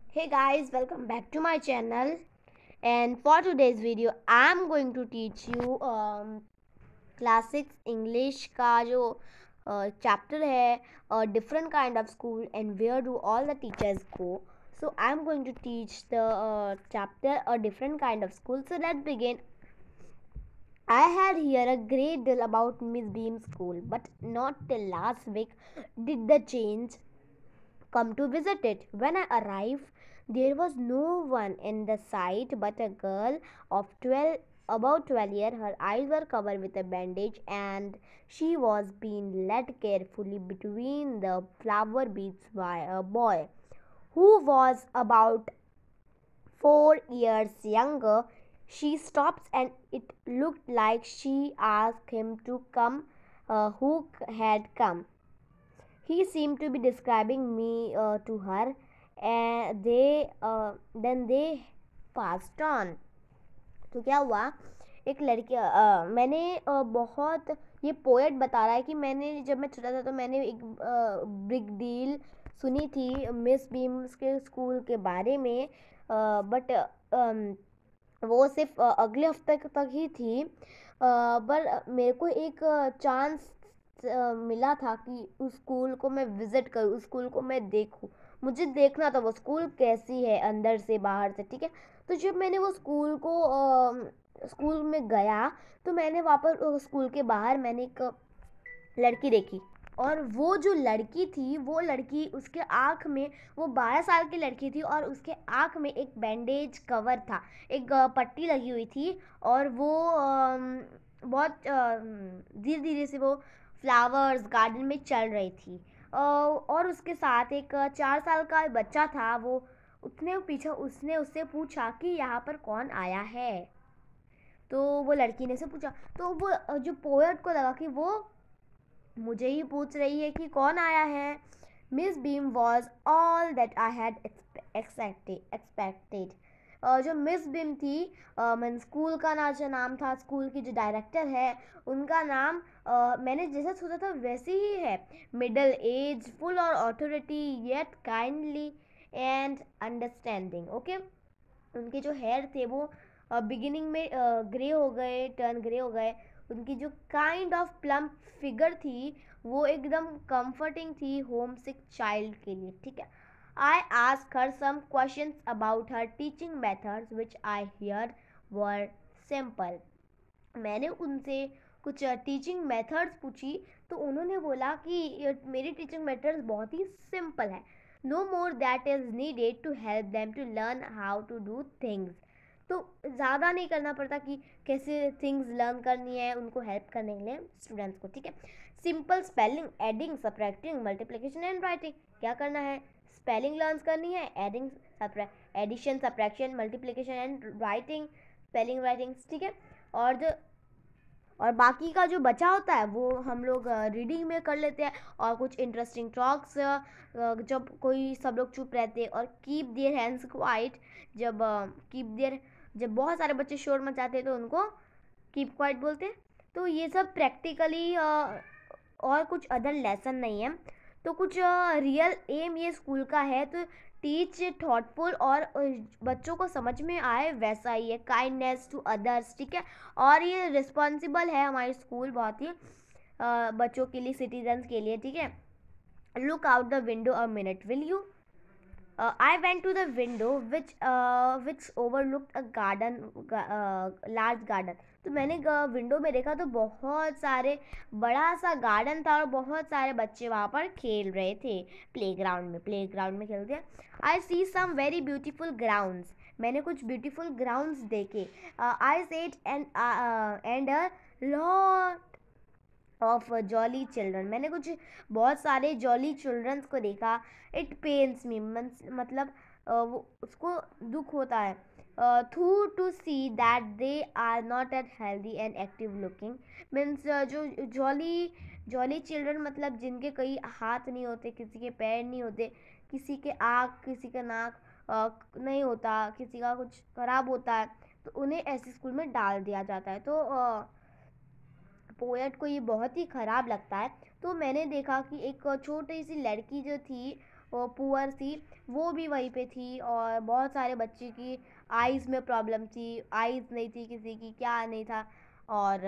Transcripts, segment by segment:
Hey guys, welcome back to my channel. And for today's video, I'm going to teach you class 6 English का जो chapter है different kind of school and where do all the teachers go. So I'm going to teach the chapter a different kind of school. So let's begin. I had heard a great deal about Miss Beam's school, but not till last week did the change come to visit it. When I arrived, there was no one in the sight but a girl of 12, about 12 years. Her eyes were covered with a bandage and she was being led carefully between the flower beds by a boy who was about 4 years younger. She stopped and it looked like she asked him to come, who had come. He seemed to be describing me to her, and then they passed on. तो क्या हुआ, एक लड़की मैंने बहुत ये poet बता रहा है कि मैंने जब मैं छोटा था तो मैंने एक बिग डील सुनी थी मिस बीम्स के स्कूल के बारे में, बट वो सिर्फ अगले हफ्ते तक ही थी, पर मेरे को एक चांस मिला था कि उस स्कूल को मैं विज़िट करूँ, उस स्कूल को मैं देखूँ। मुझे देखना था वो स्कूल कैसी है अंदर से बाहर से, ठीक है। तो जब मैंने वो स्कूल में गया तो मैंने वापस स्कूल के बाहर मैंने एक लड़की देखी, और वो जो लड़की थी वो लड़की उसके आँख में, वो 12 साल की लड़की थी और उसके आँख में एक बैंडेज कवर था, एक पट्टी लगी हुई थी, और वो बहुत धीरे धीरे से वो फ्लावर्स गार्डन में चल रही थी, और उसके साथ एक 4 साल का बच्चा था। वो उसने उससे पूछा कि यहाँ पर कौन आया है। तो वो लड़की ने से पूछा, तो वो जो पोएट को लगा कि वो मुझे ही पूछ रही है कि कौन आया है। Miss Beam was all that I had expected. जो मिस बिम थी, मैंने स्कूल का नाम था, स्कूल की जो डायरेक्टर है उनका नाम मैंने जैसा सोचा था वैसे ही है। Middle age, full of authority, yet kindly and understanding. Okay, उनके जो हेयर थे वो बिगिनिंग में ग्रे हो गए, टर्न ग्रे हो गए। उनकी जो काइंड ऑफ प्लम्प फिगर थी वो एकदम कंफर्टिंग थी होम सिक चाइल्ड के लिए, ठीक है। I asked her some questions about her teaching methods which I heard were simple. मैंने उनसे कुछ टीचिंग मेथड्स पूछी तो उन्होंने बोला कि मेरी टीचिंग मेथड्स बहुत ही सिंपल है। No more that is needed to help them to learn how to do things. तो ज़्यादा नहीं करना पड़ता कि कैसे थिंग्स लर्न करनी है उनको हेल्प करने के लिए स्टूडेंट्स को, ठीक है। Simple spelling, adding, subtracting, multiplication and writing. क्या करना है, स्पेलिंग लर्न करनी है, addition, subtraction, multiplication and writing, spelling writing, ठीक है। और बाकी का जो बचा होता है वो हम लोग रीडिंग में कर लेते हैं, और कुछ इंटरेस्टिंग टॉक्स जब कोई सब लोग चुप रहते हैं, और कीप देयर हैंड्स क्वाइट, जब बहुत सारे बच्चे शोर मचाते हैं तो उनको कीप क्वाइट बोलते हैं। तो ये सब प्रैक्टिकली, और कुछ अदर लेसन नहीं है। तो कुछ रियल एम ये स्कूल का है तो टीच थॉटफुल और बच्चों को समझ में आए वैसा ही है, काइंडनेस टू अदर्स, ठीक है। और ये रिस्पॉन्सिबल है हमारी स्कूल बहुत ही बच्चों के लिए, सिटीजन्स के लिए, ठीक है। Look out the window a minute will you. I went to the window which overlooked a garden, large garden. तो मैंने विंडो में देखा तो बहुत सारे, बड़ा सा गार्डन था और बहुत सारे बच्चे वहाँ पर खेल रहे थे, प्लेग्राउंड में खेलते हैं। I see some very beautiful grounds. मैंने कुछ ब्यूटीफुल ग्राउंड्स देखे। I set and a lot of jolly children. मैंने कुछ बहुत सारे जॉली चिल्ड्रंस को देखा। इट पेन्स मी, मतलब वो उसको दुख होता है, through to see that they are not at healthy and active looking. Means जो जॉली चिल्ड्रन मतलब जिनके कई हाथ नहीं होते, किसी के पैर नहीं होते, किसी के आँख, किसी का नाक नहीं होता, किसी का कुछ खराब होता है, तो उन्हें ऐसे स्कूल में डाल दिया जाता है। तो पोएट को ये बहुत ही ख़राब लगता है। तो मैंने देखा कि एक छोटी सी लड़की जो थी वो पुअर सी, वो भी वहीं पे थी। और बहुत सारे बच्चे की आइज़ में प्रॉब्लम थी, आइज़ नहीं थी किसी की, क्या नहीं था। और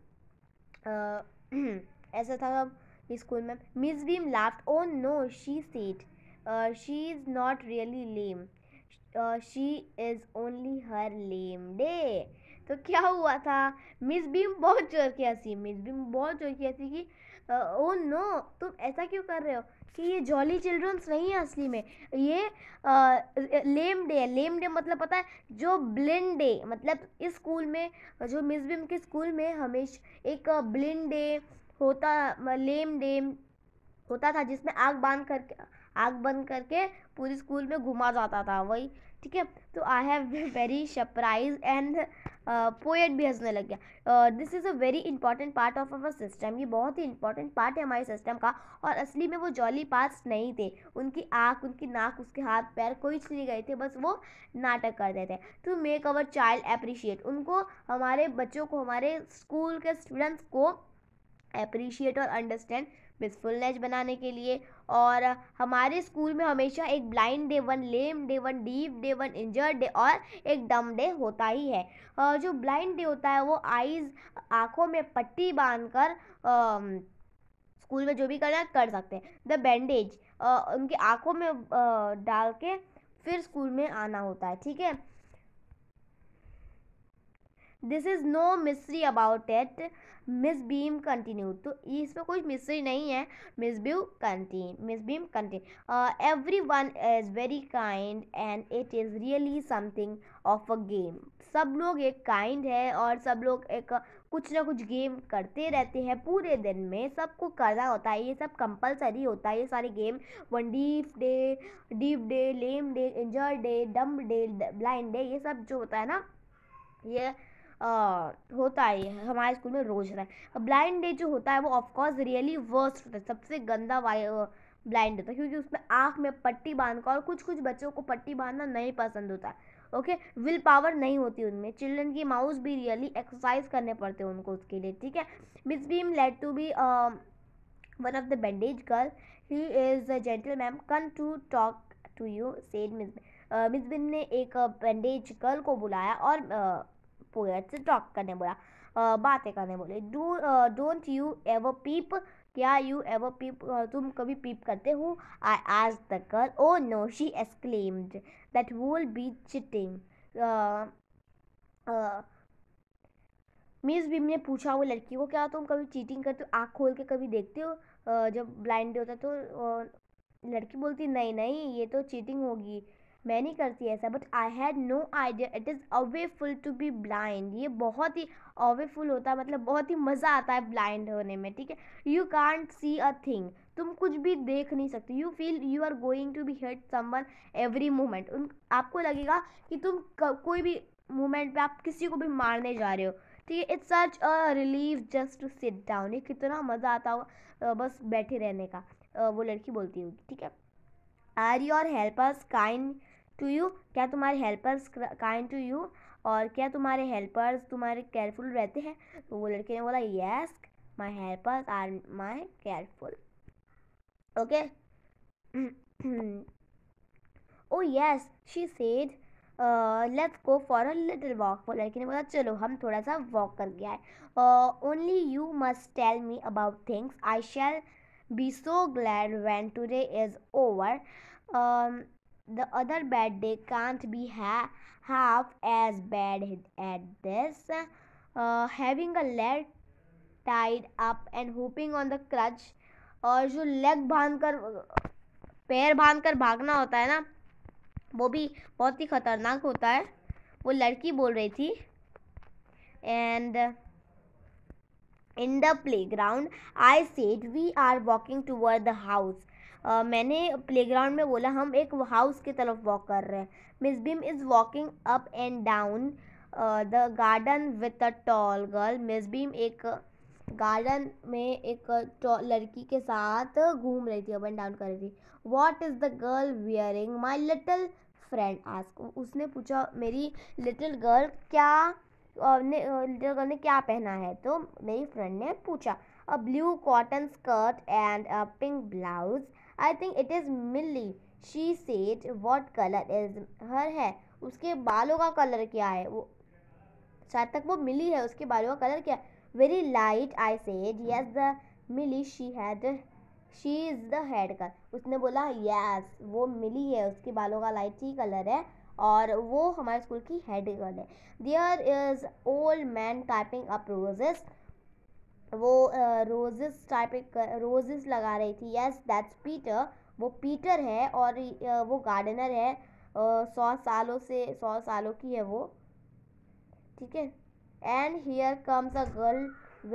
ऐसा था स्कूल में। Miss Beam laughed, oh no she said, she is not really lame, she is only her lame day. तो क्या हुआ था, मिस बीम बहुत जोर की हंसी, मिस बीम बहुत जोर की हंसी कि ओ नो, तुम ऐसा क्यों कर रहे हो, कि ये जॉली चिल्ड्रंस नहीं है असली में, ये लेम डे है। लेम डे मतलब पता है, जो ब्लिंड डे, मतलब इस स्कूल में, जो मिस बीम के स्कूल में हमेशा एक ब्लिंड डे होता, लेम डे होता था, जिसमें आग बंद करके पूरी स्कूल में घुमा जाता था वही। ठीक है, तो I have very surprise and poet भी हंसने लग गया। This is a very important part of our system, ये बहुत ही इंपॉर्टेंट पार्ट है हमारे सिस्टम का। और असली में वो जॉली पार्ट्स नहीं थे, उनकी आँख, उनकी नाक, उसके हाथ पैर कोई नहीं गए थे, बस वो नाटक करते थे। To make our child appreciate, उनको, हमारे बच्चों को, हमारे स्कूल के स्टूडेंट्स को अप्रिशिएट और अंडरस्टैंड मिसफुलनेस बनाने के लिए। और हमारे स्कूल में हमेशा एक blind day, one lame day, one deaf day, one injured day और एक डम डे होता ही है। जो ब्लाइंड डे होता है वो आईज, आँखों में पट्टी बांधकर स्कूल में जो भी करना है कर सकते हैं। द बैंडेज, उनकी आँखों में डाल के फिर स्कूल में आना होता है। ठीक है, this is no mystery about it, Miss Beam continue, तो इसमें कोई मिस्ट्री नहीं है। Miss Beam continue, every one is very kind and it is really something of a game, सब लोग एक काइंड है और सब लोग एक कुछ ना कुछ गेम करते रहते हैं पूरे दिन में, सबको करना होता है, ये सब कंपलसरी होता है, ये सारे game, one deep day, lame day, injured day, dumb day, blind day, ये सब जो होता है ना, ये होता है हमारे स्कूल में रोज होता है। ब्लाइंड डे जो होता है वो ऑफकोर्स रियली वर्स्ट होता है, सबसे गंदा ब्लाइंड होता है, क्योंकि उसमें आँख में पट्टी बांध कर, और कुछ कुछ बच्चों को पट्टी बांधना नहीं पसंद होता है। ओके, विल पावर नहीं होती उनमें, चिल्ड्रन की माउस भी रियली एक्सरसाइज करने पड़ते हैं उनको उसके लिए। ठीक है, Miss Beam led to be one of the bandage girl, he is a gentleman, come to talk to you, said Miss Beam ने एक बैंडेज गर्ल को बुलाया और पोएट से टॉक करने बोला, बातें करने बोले। डोंट यू एवर पीप, क्या यू एवर पीप, तुम कभी पीप करते हो? I asked the girl, oh no she exclaimed, that would be cheating. Miss Beam ने पूछा वो लड़की को, क्या तुम कभी चीटिंग करते हो, आँख खोल के कभी देखते हो जब ब्लाइंड डे होता है तो? लड़की बोलती, नहीं नहीं, ये तो चीटिंग होगी, मैं नहीं करती ऐसा। But I had no idea it is awful to be blind, ये बहुत ही अवेफुल होता है, मतलब बहुत ही मज़ा आता है ब्लाइंड होने में। ठीक है, you can't see a thing, तुम कुछ भी देख नहीं सकते। You feel you are going to be hit someone every moment, आपको लगेगा कि तुम कोई भी मोमेंट पे आप किसी को भी मारने जा रहे हो। ठीक है, it's such a relief just to sit down, ये कितना मज़ा आता होगा बस बैठे रहने का। वो लड़की बोलती होगी। ठीक है, are your helpers kind to you, क्या तुम्हारे हेल्पर्स काइंड टू यू, और क्या तुम्हारे हेल्पर्स तुम्हारे केयरफुल रहते हैं? तो वो लड़के ने बोला, yes my helpers are my careful. Okay, oh yes she said, let's go for a little walk, वो लड़की ने बोला चलो हम थोड़ा सा वॉक कर गया है। Only you must tell me about things, I shall be so glad when today is over. The other bad day can't be half as bad as this. Having a leg tied up and hopping on the crutch, और जो leg बांध कर, पैर बांध कर भागना होता है ना, वो भी बहुत ही खतरनाक होता है, वो लड़की बोल रही थी। And in the playground I said we are walking toward the house, मैंने प्लेग्राउंड में बोला हम एक हाउस की तरफ वॉक कर रहे हैं। Miss Beam is walking up and down the garden with a tall girl, Miss Beam एक गार्डन में एक लड़की के साथ घूम रही थी, अप एंड डाउन कर रही थी। What is the girl wearing, my little friend ask, उसने पूछा मेरी लिटिल गर्ल क्या लिटिल गर्ल ने क्या पहना है? तो मेरी फ्रेंड ने पूछा, a blue cotton skirt and a pink blouse, I think it is Millie. She said what colour is her hair, उसके बालों का कलर क्या है। वो शायद तक वो मिली है, उसके बालों का कलर क्या है। Very light I said yes the Millie she is the head girl. उसने बोला यस वो मिली है, उसके बालों का लाइट ही कलर है और वो हमारे स्कूल की हेड गर्ल है। There is old man typing up roses. वो रोजेस लगा रही थी। यस दैट्स पीटर, वो पीटर है और वो गार्डनर है। 100 सालों की है वो, ठीक है। And here comes a girl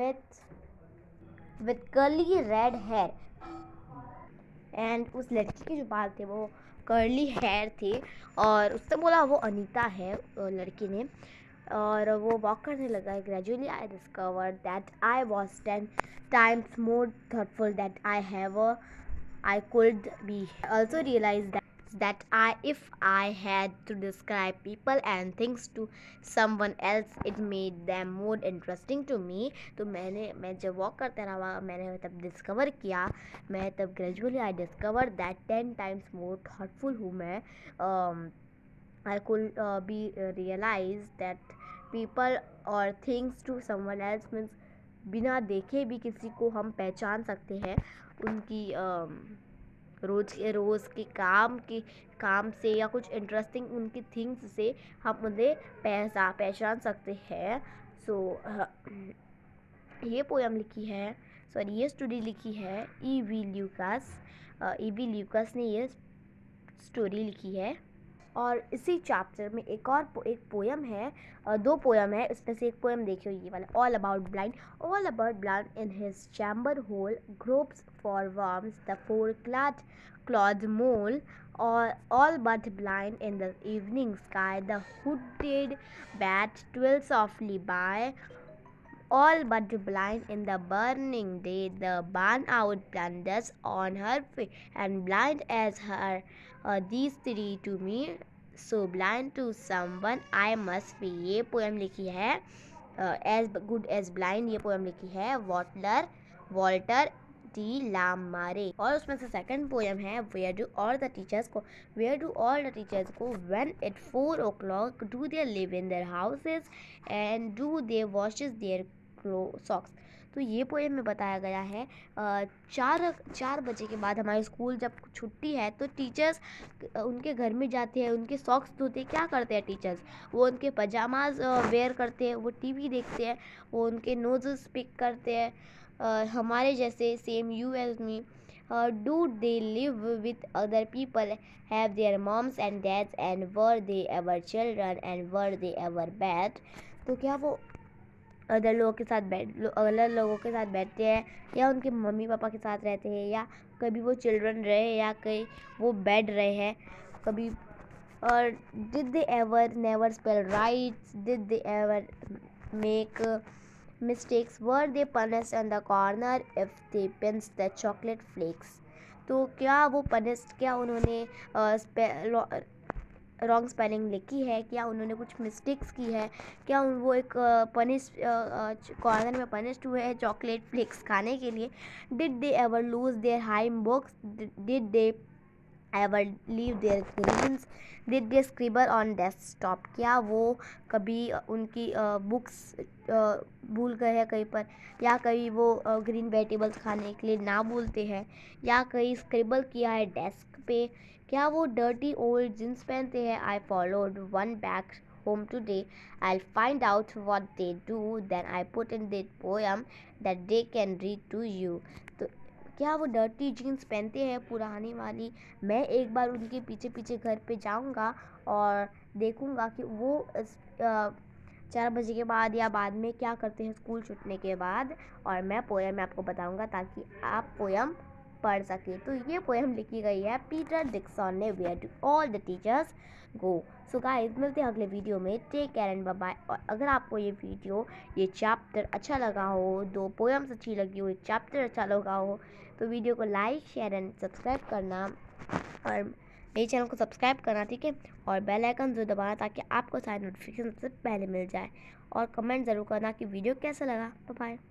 with curly red hair. And उस लड़की के जो बाल थे वो कर्ली हेयर थे और उसने बोला वो अनीता है लड़की ने। और वो वॉक करने लगा। Gradually I discover that I was 10 times more thoughtful that I could be. I also realized that if I had to describe people and things to someone else, it made them more interesting to me. तो मैं जब walk करता रहा मैंने तब discover किया, मैं तब gradually I discover that 10 times more thoughtful हूँ मैं। I could be realize that people or things to someone else means बिना देखे भी किसी को हम पहचान सकते हैं उनकी रोज़ के काम से या कुछ इंटरेस्टिंग उनकी थिंग्स से हम उन्हें पहचान सकते हैं। सो ये पोयम लिखी है, सॉरी ये स्टोरी लिखी है ईवी ल्यूकास ने ये स्टोरी लिखी है। और इसी चैप्टर में एक पोयम है, 2 पोयम है, इसमें से एक पोयम देखियो ये वाला। All about blind in his chamber hole gropes for worms the 4 clawed mole, or all but blind in the evening sky the hooded bat twirls softly by, all but blind in the burning day the barn owl blunders on her feet, and blind as her these 3 to me, so blind to someone I must be। ये poem लिखी है as good as blind, ये poem लिखी है Walter de la Mare. और उसमें से second poem है where do all the teachers go when at 4 o'clock do they live in their houses and do they washes their socks. तो ये poem में बताया गया है 4 बजे के बाद हमारे स्कूल जब छुट्टी है तो टीचर्स उनके घर में जाते हैं, उनके सॉक्स धोते। क्या करते हैं टीचर्स, वो उनके पजामाज वेयर करते हैं, वो टीवी देखते हैं, वो उनके नोजेस पिक करते हैं, हमारे जैसे same you as me. Do they live with other people, have their moms and dads, and were they ever children, and were they ever bad. तो क्या वो अदर लोगों के साथ बैठते हैं या उनके मम्मी पापा के साथ रहते हैं, या कभी वो चिल्ड्रन रहे या कहीं वो बेड रहे हैं कभी। और did they ever never spell rights, did they ever make mistakes, were they punished on the corner if they pinch the chocolate flakes. तो क्या वो पनिश्ड, क्या उन्होंने रॉन्ग स्पेलिंग लिखी है, क्या उन्होंने कुछ मिस्टेक्स की है, क्या वो एक कॉर्नर में पनिश्ड हुए हैं चॉकलेट फ्लेक्स खाने के लिए। Did they ever lose their hymn books, did they ever leave their greens, did they scribble on desktop. क्या वो कभी उनकी बुक्स भूल गए हैं कहीं पर, या कहीं वो ग्रीन वेजिटेबल्स खाने के लिए ना भूलते हैं, या कहीं स्क्रिबल किया है डेस्क पे। क्या वो डर्टी ओल्ड जींस पहनते हैं। I followed one back home today, I'll find out what they do, then I put in the poem that they can read to you। तो क्या वो डर्टी जीन्स पहनते हैं पुरानी वाली। मैं एक बार उनके पीछे पीछे घर पे जाऊंगा और देखूंगा कि वो 4 बजे के बाद या बाद में क्या करते हैं स्कूल छूटने के बाद, और मैं पोएम आपको बताऊंगा ताकि आप पोएम पढ़ सके। तो ये पोएम लिखी गई है पीटर डिक्सन ने, where do all the teachers go. So guys मिलते हैं अगले वीडियो में, take care and bye bye. और अगर आपको ये चैप्टर अच्छा लगा हो, 2 पोएम्स अच्छी लगी हो, एक चैप्टर अच्छा लगा हो, तो वीडियो को लाइक शेयर एंड सब्सक्राइब करना, और मेरे चैनल को सब्सक्राइब करना, ठीक है। और बेल आइकन जरूर दबाना ताकि आपको सारे नोटिफिकेशन सबसे पहले मिल जाए, और कमेंट ज़रूर करना कि वीडियो कैसा लगा। Bye bye.